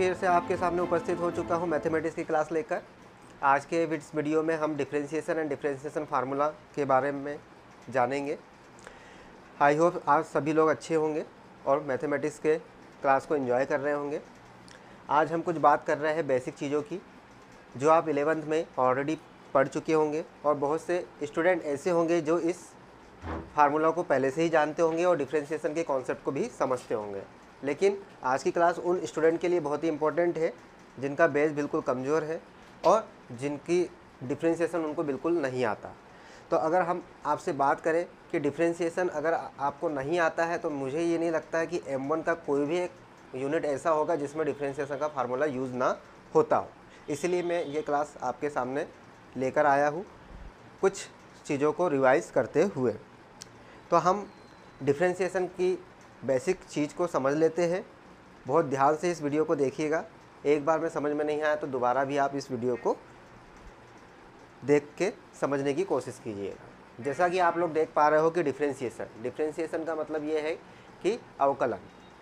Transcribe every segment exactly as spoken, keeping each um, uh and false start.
फिर से आपके सामने उपस्थित हो चुका हूँ मैथमेटिक्स की क्लास लेकर। आज के इस वीडियो में हम डिफरेंशिएशन एंड डिफरेंशिएशन फार्मूला के बारे में जानेंगे। आई होप आज सभी लोग अच्छे होंगे और मैथमेटिक्स के क्लास को एंजॉय कर रहे होंगे। आज हम कुछ बात कर रहे हैं बेसिक चीज़ों की जो आप इलेवेंथ में ऑलरेडी पढ़ चुके होंगे, और बहुत से स्टूडेंट ऐसे होंगे जो इस फार्मूला को पहले से ही जानते होंगे और डिफरेंशिएशन के कॉन्सेप्ट को भी समझते होंगे। लेकिन आज की क्लास उन स्टूडेंट के लिए बहुत ही इंपॉर्टेंट है जिनका बेस बिल्कुल कमज़ोर है और जिनकी डिफरेंशिएशन उनको बिल्कुल नहीं आता। तो अगर हम आपसे बात करें कि डिफरेंशिएशन अगर आपको नहीं आता है तो मुझे ये नहीं लगता है कि एम वन का कोई भी एक यूनिट ऐसा होगा जिसमें डिफरेंशिएशन का फार्मूला यूज़ ना होता हो। इसलिए मैं ये क्लास आपके सामने लेकर आया हूँ कुछ चीज़ों को रिवाइज़ करते हुए। तो हम डिफरेंशिएशन की बेसिक चीज़ को समझ लेते हैं। बहुत ध्यान से इस वीडियो को देखिएगा। एक बार में समझ में नहीं आया तो दोबारा भी आप इस वीडियो को देख के समझने की कोशिश कीजिएगा। जैसा कि आप लोग देख पा रहे हो कि डिफरेंशिएशन डिफरेंशिएशन का मतलब ये है कि अवकलन।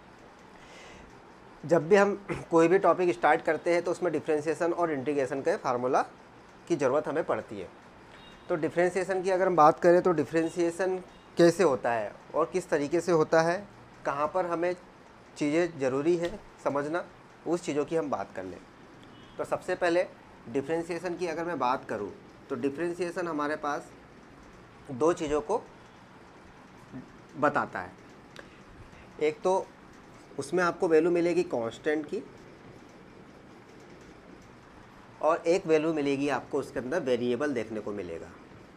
जब भी हम कोई भी टॉपिक स्टार्ट करते हैं तो उसमें डिफरेंशिएशन और इंटीग्रेशन के फार्मूला की ज़रूरत हमें पड़ती है। तो डिफरेंशिएशन की अगर हम बात करें तो डिफरेंशिएशन कैसे होता है और किस तरीके से होता है, कहाँ पर हमें चीज़ें ज़रूरी है समझना, उस चीज़ों की हम बात कर लें। तो सबसे पहले डिफरेंशिएशन की अगर मैं बात करूँ तो डिफरेंशिएशन हमारे पास दो चीज़ों को बताता है। एक तो उसमें आपको वैल्यू मिलेगी कांस्टेंट की और एक वैल्यू मिलेगी आपको उसके अंदर वेरिएबल देखने को मिलेगा।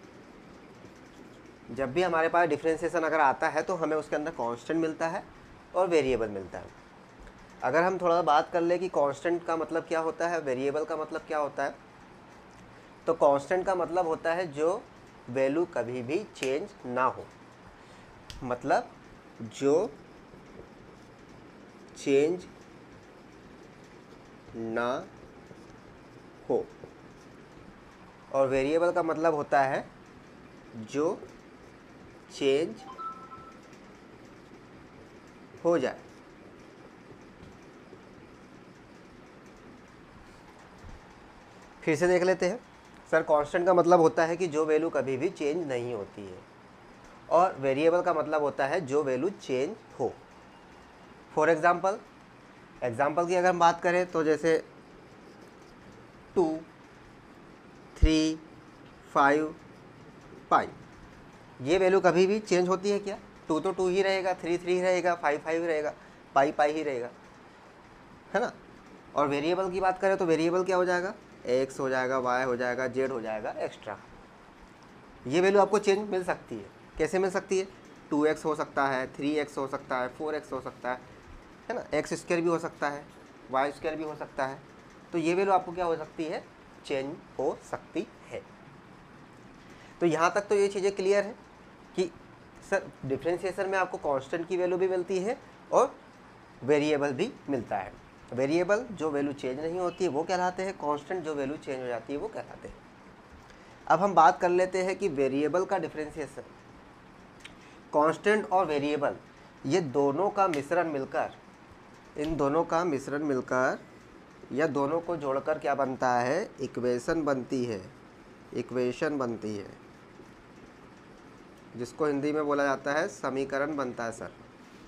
जब भी हमारे पास डिफरेंशिएशन अगर आता है तो हमें उसके अंदर कांस्टेंट मिलता है और वेरिएबल मिलता है। अगर हम थोड़ा बात कर ले कि कांस्टेंट का मतलब क्या होता है, वेरिएबल का मतलब क्या होता है, तो कांस्टेंट का मतलब होता है जो वैल्यू कभी भी चेंज ना हो, मतलब जो चेंज ना हो। और वेरिएबल का मतलब होता है जो चेंज हो जाए। फिर से देख लेते हैं। सर कांस्टेंट का मतलब होता है कि जो वैल्यू कभी भी चेंज नहीं होती है, और वेरिएबल का मतलब होता है जो वैल्यू चेंज हो। फॉर एग्जांपल एग्जांपल की अगर हम बात करें तो जैसे टू, थ्री, फाइव, पाई, ये वैल्यू कभी भी चेंज होती है क्या? टू तो टू ही रहेगा, थ्री थ्री रहेगा, फाइव फाइव रहेगा, पाई पाई ही रहेगा, है ना। और वेरिएबल की बात करें तो वेरिएबल क्या हो जाएगा? एक्स हो जाएगा, वाई हो जाएगा, जेड हो जाएगा, एक्स्ट्रा। ये वैल्यू आपको चेंज मिल सकती है। कैसे मिल सकती है? टू एक्स हो सकता है, थ्री एक्स हो सकता है, फोर एक्स हो सकता है, है ना। एक्स स्क्वायर भी हो सकता है, वाई स्क्वायर भी हो सकता है। तो ये वैल्यू आपको क्या हो सकती है? चेंज हो सकती है। तो यहाँ तक तो ये चीज़ें क्लियर है कि सर डिफरेंशिएशन में आपको कांस्टेंट की वैल्यू भी मिलती है और वेरिएबल भी मिलता है। वेरिएबल जो वैल्यू चेंज नहीं होती है वो कहलाते हैं, कांस्टेंट जो वैल्यू चेंज हो जाती है वो कहलाते हैं। अब हम बात कर लेते हैं कि वेरिएबल का डिफरेंशिएशन, कांस्टेंट और वेरिएबल ये दोनों का मिश्रण मिलकर, इन दोनों का मिश्रण मिलकर या दोनों को जोड़कर क्या बनता है? इक्वेशन बनती है। इक्वेशन बनती है जिसको हिंदी में बोला जाता है समीकरण बनता है सर।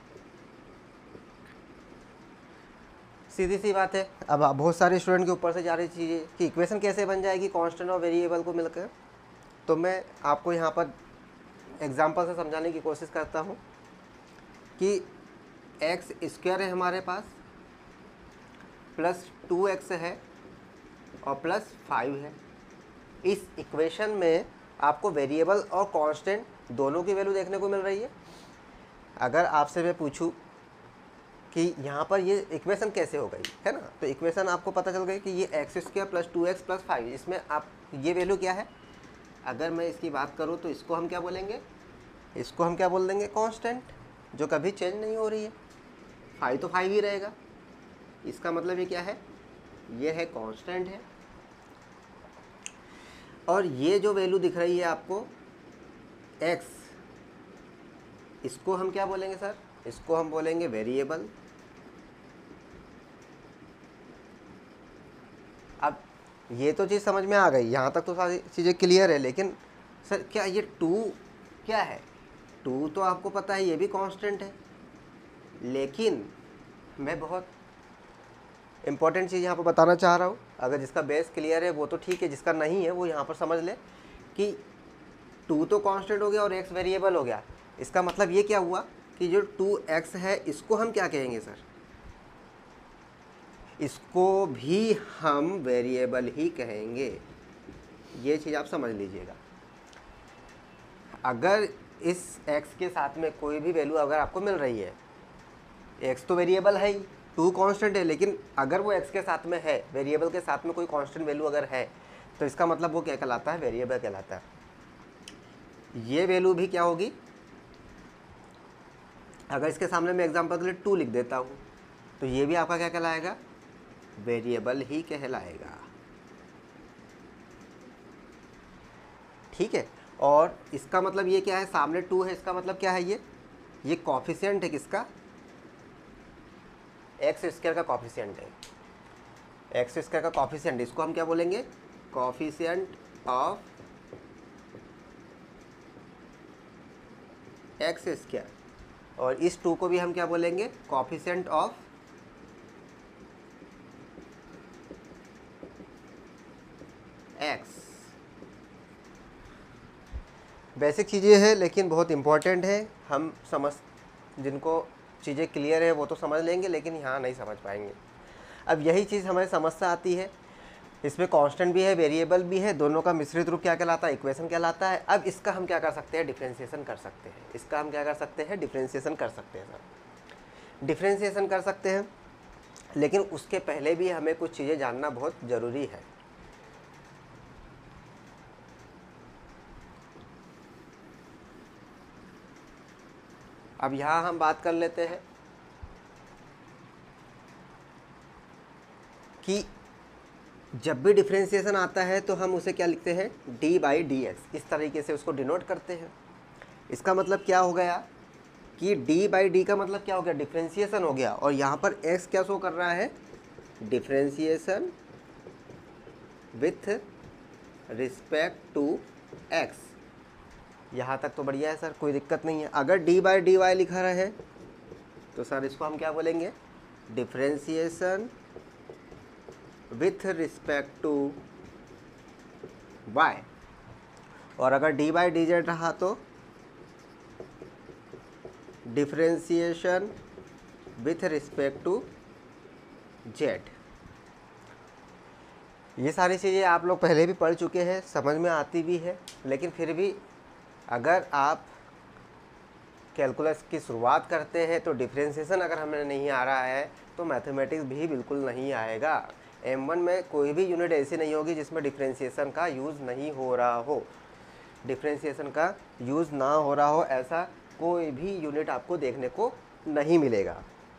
सीधी सी बात है। अब बहुत सारे स्टूडेंट के ऊपर से जा रही चीज़ें कि इक्वेशन कैसे बन जाएगी कांस्टेंट और वेरिएबल को मिलकर। तो मैं आपको यहाँ पर एग्जांपल से समझाने की कोशिश करता हूँ कि एक्स स्क्वायर है हमारे पास, प्लस टू एक्स है और प्लस फाइव है। इस इक्वेशन में आपको वेरिएबल और कांस्टेंट दोनों की वैल्यू देखने को मिल रही है। अगर आपसे मैं पूछूं कि यहाँ पर ये इक्वेशन कैसे हो गई, है ना, तो इक्वेशन आपको पता चल गई कि ये x square plus two x plus five, इसमें आप ये वैल्यू क्या है? अगर मैं इसकी बात करूँ तो इसको हम क्या बोलेंगे? इसको हम क्या बोल देंगे? कांस्टेंट, जो कभी चेंज नहीं हो रही है। फाइव तो फाइव ही रहेगा, इसका मतलब ये क्या है? ये है कांस्टेंट है। और ये जो वैल्यू दिख रही है आपको x, इसको हम क्या बोलेंगे सर? इसको हम बोलेंगे वेरिएबल। अब ये तो चीज़ समझ में आ गई, यहाँ तक तो सारी चीज़ें क्लियर है, लेकिन सर क्या ये टू क्या है? टू तो आपको पता है ये भी कांस्टेंट है, लेकिन मैं बहुत इम्पॉर्टेंट चीज़ यहाँ पर बताना चाह रहा हूँ। अगर जिसका बेस क्लियर है वो तो ठीक है, जिसका नहीं है वो यहाँ पर समझ ले कि टू तो कांस्टेंट हो गया और एक्स वेरिएबल हो गया। इसका मतलब ये क्या हुआ कि जो टू एक्स है इसको हम क्या कहेंगे सर? इसको भी हम वेरिएबल ही कहेंगे। ये चीज़ आप समझ लीजिएगा। अगर इस x के साथ में कोई भी वैल्यू अगर आपको मिल रही है, x तो वेरिएबल है ही, टू कांस्टेंट है, लेकिन अगर वो x के साथ में है, वेरिएबल के साथ में कोई कांस्टेंट वैल्यू अगर है, तो इसका मतलब वो क्या कहलाता है? वेरिएबल कहलाता है। ये वैल्यू भी क्या होगी? अगर इसके सामने मैं एग्जांपल के लिए टू लिख देता हूँ तो ये भी आपका क्या कहलाएगा? वेरिएबल ही कहलाएगा। ठीक है। और इसका मतलब ये क्या है? सामने टू है, इसका मतलब क्या है? ये ये कॉफिशिएंट है किसका? एक्स स्क्वायर का कॉफिशिएंट है। एक्स स्क्वायर का कॉफिशिएंट, इसको हम क्या बोलेंगे? Coefficient of x square. और इस टू को भी हम क्या बोलेंगे? Coefficient of x. बेसिक चीज़ें हैं लेकिन बहुत इम्पॉर्टेंट है। हम समझ जिनको चीज़ें क्लियर है वो तो समझ लेंगे, लेकिन यहाँ नहीं समझ पाएंगे। अब यही चीज़ हमें समस्या आती है। इसमें कांस्टेंट भी है, वेरिएबल भी है, दोनों का मिश्रित रूप क्या कहलाता है? इक्वेशन कहलाता है। अब इसका हम क्या कर सकते हैं? डिफ्रेंशिएशन कर सकते हैं। इसका हम क्या कर सकते हैं? डिफ्रेंशिएशन कर सकते हैं सर। डिफ्रेंशिएशन कर सकते हैं, लेकिन उसके पहले भी हमें कुछ चीज़ें जानना बहुत ज़रूरी है। अब यहाँ हम बात कर लेते हैं कि जब भी डिफ्रेंशिएशन आता है तो हम उसे क्या लिखते हैं? D by d x. इस तरीके से उसको डिनोट करते हैं। इसका मतलब क्या हो गया कि डी बाई डी का मतलब क्या हो गया? डिफ्रेंशिएशन हो गया। और यहाँ पर एक्स क्या शो कर रहा है? Differentiation with respect to x. यहाँ तक तो बढ़िया है सर, कोई दिक्कत नहीं है। अगर डी बाई डी वाई लिखा रहे तो सर इसको हम क्या बोलेंगे? Differentiation with respect to y। और अगर डी बाई डी जेड रहा तो differentiation with respect to z। ये सारी चीज़ें आप लोग पहले भी पढ़ चुके हैं, समझ में आती भी है, लेकिन फिर भी अगर आप कैलकुलस की शुरुआत करते हैं तो डिफ्रेंशिएशन अगर हमें नहीं आ रहा है तो मैथमेटिक्स भी बिल्कुल नहीं आएगा। एम वन में कोई भी यूनिट ऐसी नहीं होगी जिसमें डिफ्रेंशिएशन का यूज़ नहीं हो रहा हो। डिफ्रेंशिएशन का यूज़ ना हो रहा हो ऐसा कोई भी यूनिट आपको देखने को नहीं मिलेगा।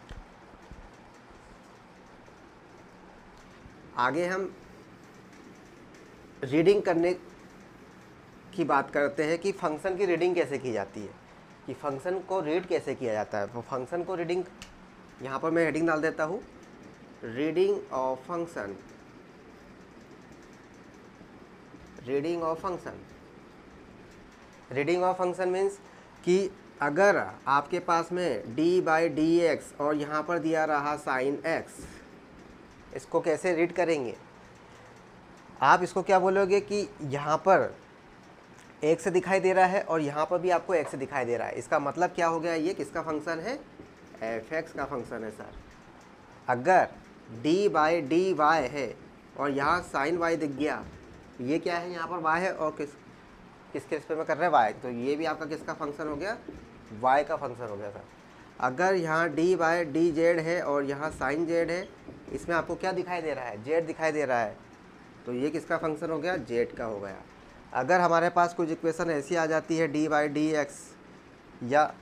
आगे हम रीडिंग करने की बात करते हैं कि फंक्शन की रीडिंग कैसे की जाती है, कि फंक्शन को रीड कैसे किया जाता है। तो फंक्शन को रीडिंग, यहाँ पर मैं हेडिंग डाल देता हूँ, reading of function. Reading of function reading of function means कि अगर आपके पास में डी बाई डी एक्स और यहाँ पर दिया रहा साइन एक्स, इसको कैसे रीड करेंगे? आप इसको क्या बोलोगे कि यहाँ पर एक्स दिखाई दे रहा है और यहाँ पर भी आपको एक्स दिखाई दे रहा है। इसका मतलब क्या हो गया? ये किसका फंक्शन है? एफ एक्स का फंक्शन है सर। अगर डी बाई डी वाई है और यहाँ साइन वाई दिख गया, ये क्या है? यहाँ पर वाई है और किस किसके इस पे में कर रहे हैं? वाई। तो ये भी आपका किसका फंक्शन हो गया? वाई का फंक्शन हो गया सर। अगर यहाँ डी बाई डी जेड है और यहाँ साइन जेड है, इसमें आपको क्या दिखाई दे रहा है? जेड दिखाई दे रहा है, तो ये किसका फंक्शन हो गया? जेड का हो गया। अगर हमारे पास कुछ इक्वेशन ऐसी आ जाती है डी बाई डी एक्स, या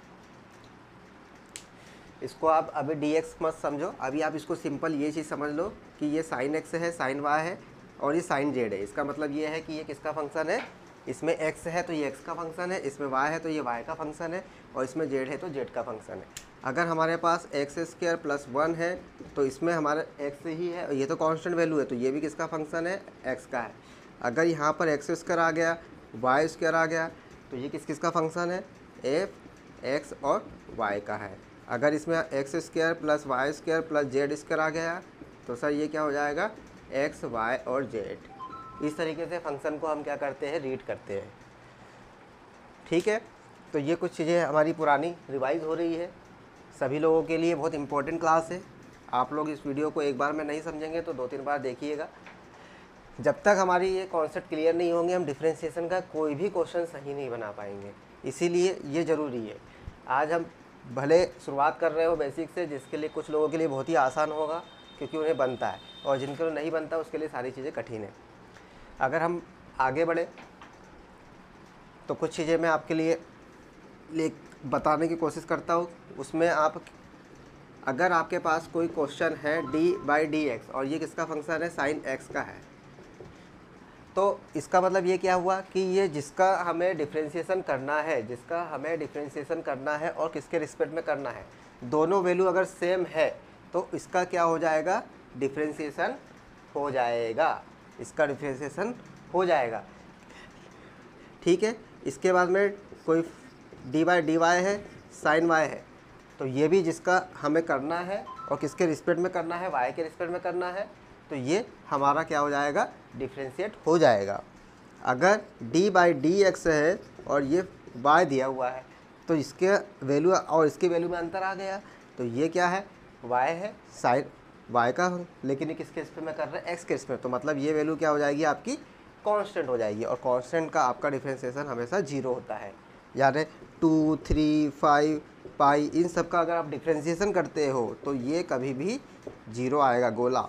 इसको आप अभी डी एक्स मत समझो, अभी आप इसको सिंपल ये चीज़ समझ लो कि ये साइन एक्स है, साइन वाई है और ये साइन जेड है। इसका मतलब ये है कि ये किसका फंक्शन है? इसमें x है तो ये x का फंक्शन है, इसमें y है तो ये y का फंक्शन है, और इसमें z है तो z का फंक्शन है। अगर हमारे पास एक्स स्क्वायर प्लस वन है तो इसमें हमारा x ही है, और ये तो कांस्टेंट वैल्यू है तो ये भी किसका फंक्शन है, x का है। अगर यहाँ पर एक्स स्क्वायर आ गया, वाई स्क्वायर आ गया, तो ये किस किस का फंक्शन है, एफ एक्स और वाई का है। अगर इसमें x square plus y square plus z square आ गया तो सर ये क्या हो जाएगा, एक्स वाई और जेड। इस तरीके से फंक्शन को हम क्या करते हैं, रीड करते हैं। ठीक है, तो ये कुछ चीज़ें हमारी पुरानी रिवाइज हो रही है, सभी लोगों के लिए बहुत इंपॉर्टेंट क्लास है। आप लोग इस वीडियो को एक बार में नहीं समझेंगे तो दो तीन बार देखिएगा। जब तक हमारी ये कॉन्सेप्ट क्लियर नहीं होंगे हम डिफ्रेंशिएशन का कोई भी क्वेश्चन सही नहीं बना पाएंगे, इसीलिए ये ज़रूरी है। आज हम भले शुरुआत कर रहे हो बेसिक से, जिसके लिए कुछ लोगों के लिए बहुत ही आसान होगा क्योंकि उन्हें बनता है, और जिनको नहीं बनता उसके लिए सारी चीज़ें कठिन है। अगर हम आगे बढ़े तो कुछ चीज़ें मैं आपके लिए ले बताने की कोशिश करता हूँ। उसमें आप, अगर आपके पास कोई क्वेश्चन है डी बाई डी एक्स और ये किसका फंक्शन है, साइन एक्स का है, तो इसका मतलब ये क्या हुआ कि ये जिसका हमें डिफ्रेंशिएशन करना है, जिसका हमें डिफ्रेंशिएशन करना है और किसके रिस्पेक्ट में करना है, दोनों वैल्यू अगर सेम है तो इसका क्या हो जाएगा, डिफ्रेंशिएशन हो जाएगा, इसका डिफ्रेंशिएशन हो जाएगा। ठीक है, इसके बाद में कोई डी बाई डी वाई है, साइन वाई है, तो ये भी जिसका हमें करना है और किसके रिस्पेक्ट में करना है, वाई के रिस्पेक्ट में करना है, तो ये हमारा क्या हो जाएगा, डिफ्रेंशिएट हो जाएगा। अगर d बाई डी एक्स है और ये y दिया हुआ है तो इसके वैल्यू और इसकी वैल्यू में अंतर आ गया, तो ये क्या है, y है, साइन y का, लेकिन ये किसके रिस्पेक्ट में कर रहे हैं, x के रिस्पेक्ट, तो मतलब ये वैल्यू क्या हो जाएगी, आपकी कांस्टेंट हो जाएगी, और कांस्टेंट का आपका डिफ्रेंशिएशन हमेशा जीरो होता है। यानी टू थ्री फाइव पाई इन सब का अगर आप डिफ्रेंशिएशन करते हो तो ये कभी भी जीरो आएगा, गोला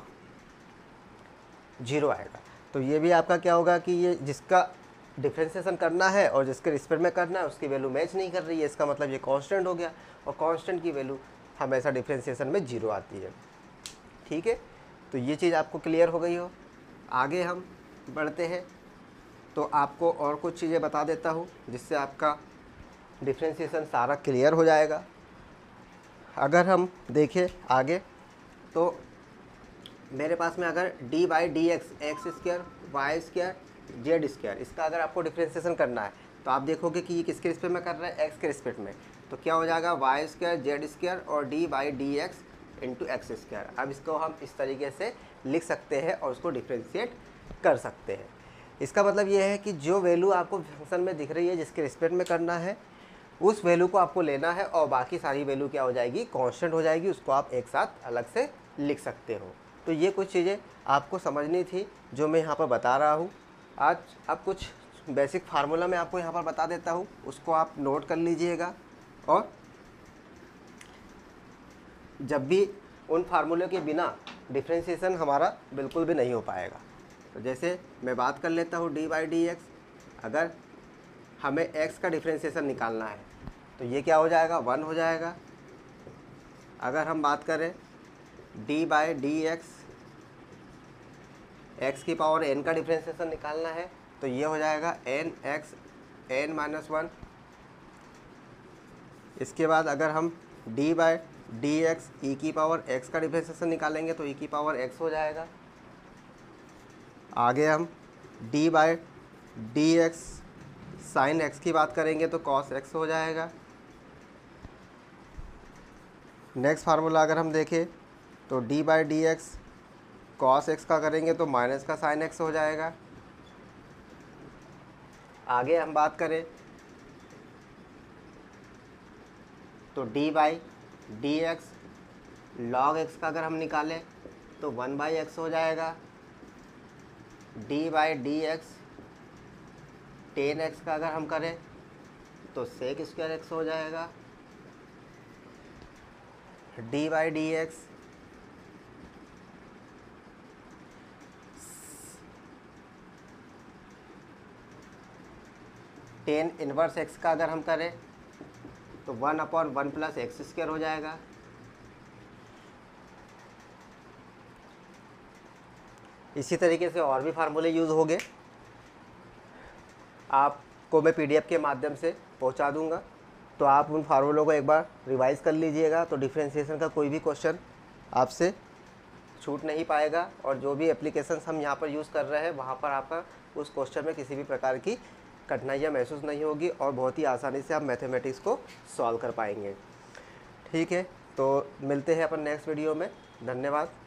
जीरो आएगा। तो ये भी आपका क्या होगा कि ये जिसका डिफ्रेंशिएशन करना है और जिसके रिस्पेक्ट में करना है उसकी वैल्यू मैच नहीं कर रही है, इसका मतलब ये कांस्टेंट हो गया, और कांस्टेंट की वैल्यू हमेशा डिफ्रेंशिएशन में जीरो आती है। ठीक है, तो ये चीज़ आपको क्लियर हो गई हो। आगे हम बढ़ते हैं तो आपको और कुछ चीज़ें बता देता हूँ जिससे आपका डिफ्रेंशिएशन सारा क्लियर हो जाएगा। अगर हम देखें आगे तो मेरे पास में अगर d by d x, x square y square z square, इसका अगर आपको डिफ्रेंशिएशन करना है तो आप देखोगे कि ये किसके रिस्पेक्ट में कर रहा है, एक्स के रिस्पेक्ट में, तो क्या हो जाएगा, वाई स्क्वायर जेड स्क्वायर और d by d x into x square. अब इसको हम इस तरीके से लिख सकते हैं और उसको डिफ्रेंशिएट कर सकते हैं। इसका मतलब ये है कि जो वैल्यू आपको फंक्शन में दिख रही है जिसके रिस्पेक्ट में करना है उस वैल्यू को आपको लेना है, और बाकी सारी वैल्यू क्या हो जाएगी, कांस्टेंट हो जाएगी, उसको आप एक साथ अलग से लिख सकते हो। तो ये कुछ चीज़ें आपको समझनी थी जो मैं यहाँ पर बता रहा हूँ आज। अब कुछ बेसिक फार्मूला मैं आपको यहाँ पर बता देता हूँ, उसको आप नोट कर लीजिएगा, और जब भी उन फार्मूले के बिना डिफ्रेंशिएशन हमारा बिल्कुल भी नहीं हो पाएगा। तो जैसे मैं बात कर लेता हूँ d बाई डी एक्स, अगर हमें x का डिफ्रेंशिएशन निकालना है तो ये क्या हो जाएगा, वन हो जाएगा। अगर हम बात करें d by d x, x की पावर n का डिफ्रेंशिएशन निकालना है तो ये हो जाएगा n x n minus one. इसके बाद अगर हम d by d x e की पावर x का डिफ्रेंशिएशन निकालेंगे तो e की पावर x हो जाएगा। आगे हम d by d x sine x की बात करेंगे तो cos x हो जाएगा। नेक्स्ट फार्मूला अगर हम देखें तो d by d x cos x का करेंगे तो माइनस का साइन एक्स हो जाएगा। आगे हम बात करें तो d by d x log x का अगर हम निकालें तो वन बाई एक्स हो जाएगा। d by d x tan x का अगर हम करें तो सेक स्क्वायर एक्स हो जाएगा। d by d x tan inverse x का अगर हम करें तो one upon one plus x square हो जाएगा। इसी तरीके से और भी फार्मूले यूज़ हो गए। आपको मैं पीडीएफ के माध्यम से पहुंचा दूंगा, तो आप उन फार्मूलों को एक बार रिवाइज़ कर लीजिएगा, तो डिफरेंशिएशन का कोई भी क्वेश्चन आपसे छूट नहीं पाएगा। और जो भी एप्लीकेशंस हम यहाँ पर यूज़ कर रहे हैं वहाँ पर आपका उस क्वेश्चन में किसी भी प्रकार की कठिनाइयाँ महसूस नहीं होगी और बहुत ही आसानी से आप मैथमेटिक्स को सॉल्व कर पाएंगे। ठीक है, तो मिलते हैं अपन नेक्स्ट वीडियो में। धन्यवाद।